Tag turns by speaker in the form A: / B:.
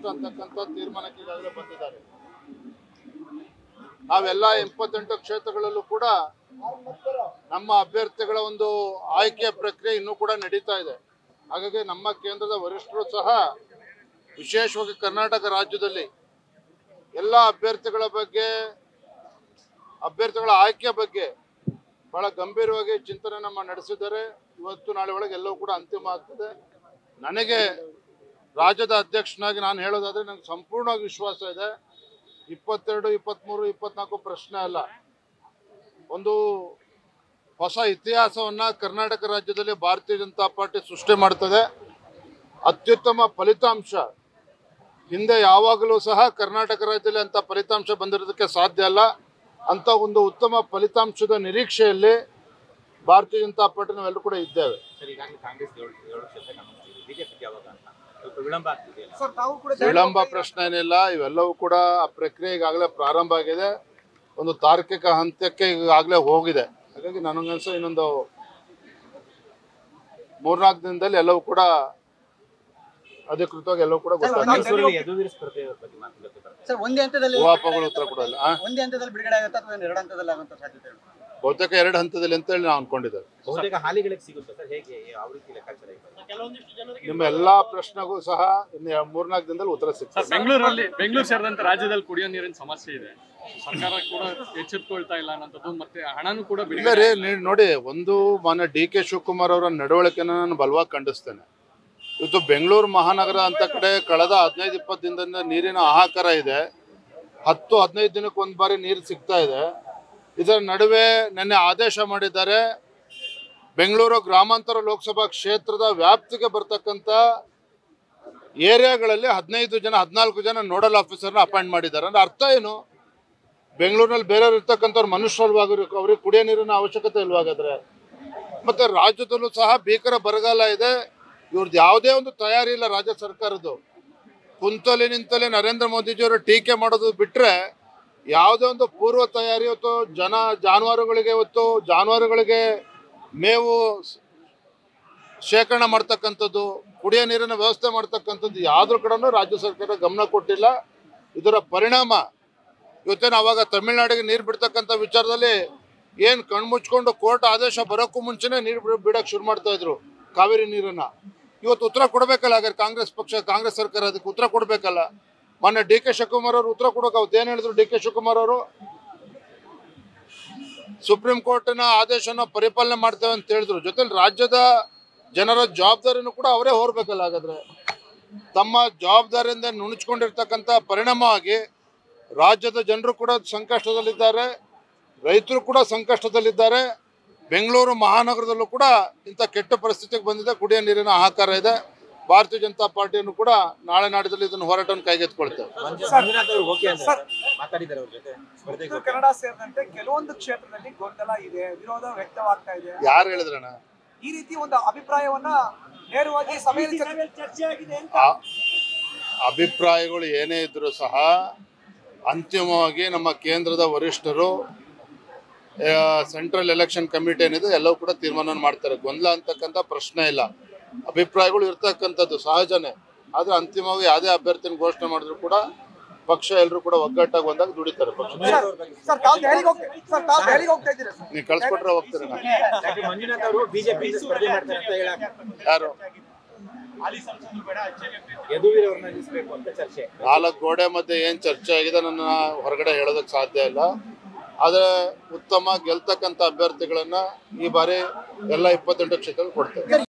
A: ಶ್ರೇಷ್ಠ ಅಂತಕ್ಕಂಥ ತೀರ್ಮಾನಕ್ಕೆ ಈಗಾಗಲೇ ಬಂದಿದ್ದಾರೆ. ನಾವೆಲ್ಲ 78 ಕ್ಷೇತ್ರಗಳಲ್ಲೂ ಕೂಡ ನಮ್ಮ ಅಭ್ಯರ್ಥಿಗಳ ಒಂದು ಆಯ್ಕೆ ಪ್ರಕ್ರಿಯೆ ಇನ್ನೂ ಕೂಡ ನಡೀತಾ ಇದೆ. ಹಾಗಾಗಿ ನಮ್ಮ ಕೇಂದ್ರದ ವರಿಷ್ಠರು ಸಹ ವಿಶೇಷವಾಗಿ ಕರ್ನಾಟಕ ರಾಜ್ಯದಲ್ಲಿ ಎಲ್ಲ ಅಭ್ಯರ್ಥಿಗಳ ಆಯ್ಕೆ ಬಗ್ಗೆ ಬಹಳ ಗಂಭೀರವಾಗಿ ಚಿಂತನೆ ನಡೆಸಿದ್ದಾರೆ. ಇವತ್ತು ನಾಳೆ ಒಳಗೆ ಎಲ್ಲವೂ ಕೂಡ ಅಂತಿಮ ಆಗ್ತದೆ. ನನಗೆ ರಾಜ್ಯದ ಅಧ್ಯಕ್ಷನಾಗಿ ನಾನು ಹೇಳೋದಾದ್ರೆ ನನಗೆ ಸಂಪೂರ್ಣವಾಗಿ ವಿಶ್ವಾಸ ಇದೆ. 22, 23, 24 ಪ್ರಶ್ನೆ ಅಲ್ಲ, ಒಂದು ಹೊಸ ಇತಿಹಾಸವನ್ನ ಕರ್ನಾಟಕ ರಾಜ್ಯದಲ್ಲಿ ಭಾರತೀಯ ಜನತಾ ಪಾರ್ಟಿ ಸೃಷ್ಟಿ ಮಾಡ್ತದೆ. ಅತ್ಯುತ್ತಮ ಫಲಿತಾಂಶ ಹಿಂದೆ ಯಾವಾಗಲೂ ಸಹ ಕರ್ನಾಟಕ ರಾಜ್ಯದಲ್ಲಿ ಅಂತ ಫಲಿತಾಂಶ ಬಂದಿರೋದಕ್ಕೆ ಸಾಧ್ಯ ಅಲ್ಲ. ಅಂತ ಒಂದು ಉತ್ತಮ ಫಲಿತಾಂಶದ ನಿರೀಕ್ಷೆಯಲ್ಲಿ ಭಾರತೀಯ ಜನತಾ ಪಾರ್ಟಿ ನಾವೆಲ್ಲರೂ ಕೂಡ ಇದ್ದೇವೆ. ವಿಳಂಬ ಪ್ರಶ್ನೆ ಏನಿಲ್ಲ. ಇವೆಲ್ಲವೂ ಕೂಡ ಆ ಪ್ರಕ್ರಿಯೆ ಈಗಾಗಲೇ ಪ್ರಾರಂಭ ಆಗಿದೆ, ಒಂದು ತಾರ್ಕಿಕ ಹಂತಕ್ಕೆ ಈಗಾಗಲೇ ಹೋಗಿದೆ. ಹಾಗಾಗಿ ನನಗನ್ಸೋ ಇನ್ನೊಂದು 3-4 ದಿನದಲ್ಲಿ ಎಲ್ಲವೂ ಕೂಡ ಅಧಿಕೃತವಾಗಿ ಎಲ್ಲವೂ ಕೂಡ ಗೊತ್ತಾಗ್ತದೆ. ಊಹಾಪೋಹಗಳು ಉತ್ತರ ಕೊಡಲ್ಲ. ಬಹುತೇಕ 2 ಹಂತದಲ್ಲಿ ಅಂತ ಹೇಳಿ ನಾವು ಅನ್ಕೊಂಡಿದ್ದೇವೆ. ನಿಮ್ಮ ಎಲ್ಲಾ ಪ್ರಶ್ನೆಗೂ ಸಹ ಇನ್ನು 3-4 ದಿನದಲ್ಲಿ ಉತ್ತರ ಸಿಗ್ತದೆ.
B: ಬೆಂಗಳೂರು ಸೇರಿದಂತೆ ರಾಜ್ಯದಲ್ಲಿ ಕುಡಿಯೋ ನೀರಿನ ಸಮಸ್ಯೆ ಇದೆ, ಸರ್ಕಾರ ಕೂಡ ಎಚ್ಚೆತ್ತುಕೊಳ್ತಾ ಇಲ್ಲ ಅನ್ನೋದು, ಮತ್ತೆ ಹಣನೂ ಕೂಡ
A: ನೋಡಿ. ಒಂದು ಮಾನ್ಯ ಡಿ.ಕೆ. ಶಿವಕುಮಾರ್ ಅವರ ನಡವಳಿಕೆನ ನಾನು ಬಲವಾಗಿ ಖಂಡಿಸ್ತೇನೆ. ಇವತ್ತು ಬೆಂಗಳೂರು ಮಹಾನಗರ ಅಂತ ಕಡೆ ಕಳೆದ 15-20 ದಿನದಿಂದ ನೀರಿನ ಹಾಹಾಕಾರ ಇದೆ. 10-15 ದಿನಕ್ಕೆ ಒಂದು ಬಾರಿ ನೀರು ಸಿಗ್ತಾ ಇದೆ. ಇದರ ನಡುವೆ ನಿನ್ನೆ ಆದೇಶ ಮಾಡಿದ್ದಾರೆ, ಬೆಂಗಳೂರು ಗ್ರಾಮಾಂತರ ಲೋಕಸಭಾ ಕ್ಷೇತ್ರದ ವ್ಯಾಪ್ತಿಗೆ ಬರ್ತಕ್ಕಂಥ ಏರಿಯಾಗಳಲ್ಲಿ 14 ಜನ ನೋಡಲ್ ಆಫೀಸರ್ನ ಅಪಾಯಿಂಟ್ ಮಾಡಿದ್ದಾರೆ. ಅಂದ್ರೆ ಅರ್ಥ ಏನು? ಬೆಂಗಳೂರಿನಲ್ಲಿ ಬೇರೆಯವ್ರು ಇರ್ತಕ್ಕಂಥವ್ರು ಮನುಷ್ಯರಲ್ವಾಗಿರ್ಬೇಕು, ಅವ್ರಿಗೆ ಕುಡಿಯೋ ನೀರಿನ ಅವಶ್ಯಕತೆ ಇಲ್ವಾಗಾದ್ರೆ. ಮತ್ತೆ ರಾಜ್ಯದಲ್ಲೂ ಸಹ ಭೀಕರ ಬರಗಾಲ ಇದೆ. ಇವ್ರದ್ದು ಯಾವುದೇ ಒಂದು ತಯಾರಿ ಇಲ್ಲ ರಾಜ್ಯ ಸರ್ಕಾರದ್ದು. ಕುಂತಲ್ಲಿ ನಿಂತಲ್ಲಿ ನರೇಂದ್ರ ಮೋದಿಜಿಯವರು ಟೀಕೆ ಮಾಡೋದು ಬಿಟ್ಟರೆ ಯಾವುದೇ ಒಂದು ಪೂರ್ವ ತಯಾರಿ ಇವತ್ತು ಜಾನುವಾರುಗಳಿಗೆ ಮೇವು ಶೇಖರಣೆ ಮಾಡ್ತಕ್ಕಂಥದ್ದು, ಕುಡಿಯೋ ನೀರಿನ ವ್ಯವಸ್ಥೆ ಮಾಡ್ತಕ್ಕಂಥದ್ದು ಯಾವುದ್ರ ಕಡೆನೂ ರಾಜ್ಯ ಸರ್ಕಾರ ಗಮನ ಕೊಟ್ಟಿಲ್ಲ. ಇದರ ಪರಿಣಾಮ ಇವತ್ತೇನು ಅವಾಗ ತಮಿಳುನಾಡಿಗೆ ನೀರು ಬಿಡ್ತಕ್ಕಂಥ ವಿಚಾರದಲ್ಲಿ ಏನು ಕಣ್ಮುಚ್ಕೊಂಡು ಕೋರ್ಟ್ ಆದೇಶ ಬರೋಕ್ಕೂ ಮುಂಚೆನೇ ನೀರು ಬಿಡೋಕ್ಕೆ ಶುರು ಮಾಡ್ತಾ ಇದ್ರು ಕಾವೇರಿ ನೀರನ್ನು. ಇವತ್ತು ಉತ್ತರ ಕೊಡಬೇಕಲ್ಲ. ಹಾಗಾದ್ರೆ ಕಾಂಗ್ರೆಸ್ ಸರ್ಕಾರ ಅದಕ್ಕೆ ಉತ್ತರ ಕೊಡಬೇಕಲ್ಲ. ಮೊನ್ನೆ ಡಿ.ಕೆ. ಶಿವಕುಮಾರ್ ಅವರು ಉತ್ತರ ಕೊಡೋಕೆ ಅವತ್ತು ಏನು ಹೇಳಿದ್ರು? ಡಿ.ಕೆ. ಶಿವಕುಮಾರ್ ಅವರು ಸುಪ್ರೀಂ ಕೋರ್ಟಿನ ಆದೇಶನ ಪರಿಪಾಲನೆ ಮಾಡ್ತೇವೆ ಅಂತ ಹೇಳಿದ್ರು. ಜೊತೆಲಿ ರಾಜ್ಯದ ಜನರ ಜವಾಬ್ದಾರಿನೂ ಕೂಡ ಅವರೇ ಹೊರಬೇಕಲ್ಲ. ಹಾಗಾದ್ರೆ ತಮ್ಮ ಜವಾಬ್ದಾರಿಯಿಂದ ನುಣುಚ್ಕೊಂಡಿರ್ತಕ್ಕಂಥ ಪರಿಣಾಮವಾಗಿ ರಾಜ್ಯದ ಜನರು ಕೂಡ ಸಂಕಷ್ಟದಲ್ಲಿದ್ದಾರೆ, ರೈತರು ಕೂಡ ಸಂಕಷ್ಟದಲ್ಲಿದ್ದಾರೆ. ಬೆಂಗಳೂರು ಮಹಾನಗರದಲ್ಲೂ ಕೂಡ ಇಂಥ ಕೆಟ್ಟ ಪರಿಸ್ಥಿತಿಗೆ ಬಂದಿದೆ. ಕುಡಿಯೋ ನೀರಿನ ಹಾಹಾಕಾರ ಇದೆ. ಭಾರತೀಯ ಜನತಾ ಪಾರ್ಟಿಯನ್ನು ಕೂಡ ನಾಳೆ ನಾಡಿದಲ್ಲಿ ಇದನ್ನು ಹೋರಾಟವನ್ನು ಕೈಗೆತ್ತಿಕೊಳ್ತೇವೆ.
C: ಕನ್ನಡ ಸೇರಿದಂತೆ ಕೆಲವೊಂದು ಕ್ಷೇತ್ರದಲ್ಲಿ ಗೊಂದಲ ಇದೆ, ವಿರೋಧ ವ್ಯಕ್ತವಾಗ್ತಾ ಇದೆ.
A: ಯಾರು ಹೇಳಿದ್ರಣ್ಣ?
C: ಈ ರೀತಿ ಒಂದು ಅಭಿಪ್ರಾಯವನ್ನ ನೇರವಾಗಿ ಸಭೆಯಲ್ಲಿ ಚರ್ಚೆ ಆಗಿದೆ ಅಂತ.
A: ಅಭಿಪ್ರಾಯಗಳು ಏನೇ ಇದ್ರೂ ಸಹ ಅಂತಿಮವಾಗಿ ನಮ್ಮ ಕೇಂದ್ರದ ವರಿಷ್ಠರು, ಸೆಂಟ್ರಲ್ ಎಲೆಕ್ಷನ್ ಕಮಿಟಿ ಏನಿದೆ ಎಲ್ಲವೂ ಕೂಡ ತೀರ್ಮಾನ ಮಾಡ್ತಾರೆ. ಗೊಂದಲ ಅಂತಕ್ಕಂಥ ಪ್ರಶ್ನೆ ಇಲ್ಲ. ಅಭಿಪ್ರಾಯಗಳು ಇರ್ತಕ್ಕಂಥದ್ದು ಸಹಜನೇ. ಆದರೆ ಅಂತಿಮವಾಗಿ ಯಾವುದೇ ಅಭ್ಯರ್ಥಿನ ಘೋಷಣೆ ಮಾಡಿದ್ರು ಕೂಡ ಪಕ್ಷ ಎಲ್ಲರೂ ಕೂಡ ಒಗ್ಗಟ್ಟಾಗಿ ಬಂದಾಗ ದುಡಿತಾರೆ. ನೀವು ಕಳ್ಸಿಕೊಟ್ರೆ ಹೋಗ್ತೀರಿ. ಯಾರು 4 ಗೋಡೆ ಮಧ್ಯೆ ಏನ್ ಚರ್ಚೆ ಆಗಿದೆ ನನ್ನ ಹೊರಗಡೆ ಹೇಳೋದಕ್ಕೆ ಸಾಧ್ಯ ಇಲ್ಲ. ಆದರೆ ಉತ್ತಮ ಗೆಲ್ತಕ್ಕಂಥ ಅಭ್ಯರ್ಥಿಗಳನ್ನ ಈ ಬಾರಿ ಎಲ್ಲ 28 ಕ್ಷೇತ್ರದಲ್ಲಿ ಕೊಡ್ತೇವೆ.